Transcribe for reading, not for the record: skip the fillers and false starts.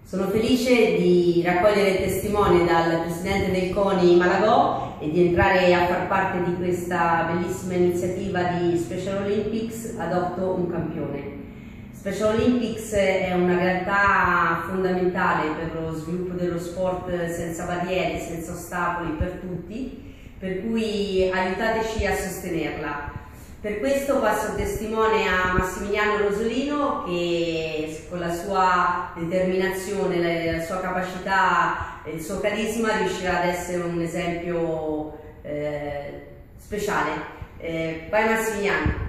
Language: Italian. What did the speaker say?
Sono felice di raccogliere il testimone dal presidente del CONI Malagò e di entrare a far parte di questa bellissima iniziativa di Special Olympics Adotto un campione. Special Olympics è una realtà fondamentale per lo sviluppo dello sport senza barriere, senza ostacoli per tutti, per cui aiutateci a sostenerla. Per questo passo il testimone a Massimiliano Rosolino, che con la sua determinazione, la sua capacità e il suo carisma riuscirà ad essere un esempio speciale. Vai Massimiliano!